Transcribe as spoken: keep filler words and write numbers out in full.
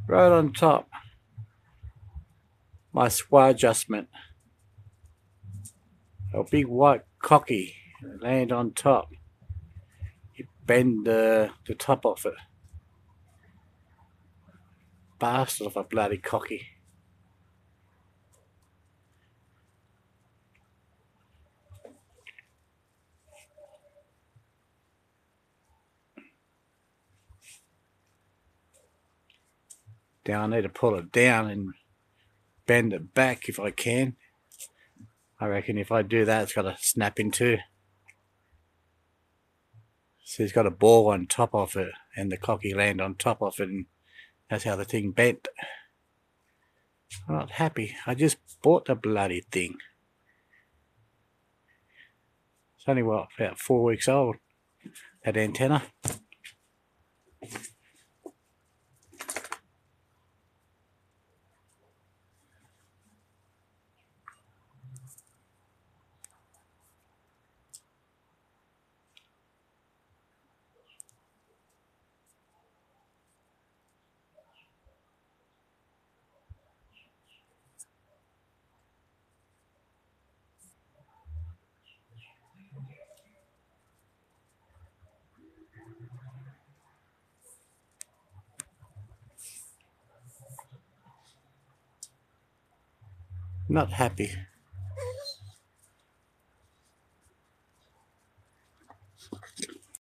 right on top. My sway adjustment. A big white cocky land on top. You bend the, the top off it. Bastard of a bloody cocky. Down, I need to pull it down and bend it back if I can. I reckon if I do that, it's got to snap in two. So it's got a ball on top of it and the cocky land on top of it, and that's how the thing bent. I'm not happy. I just bought the bloody thing. It's only, what, about four weeks old, that antenna. Not happy.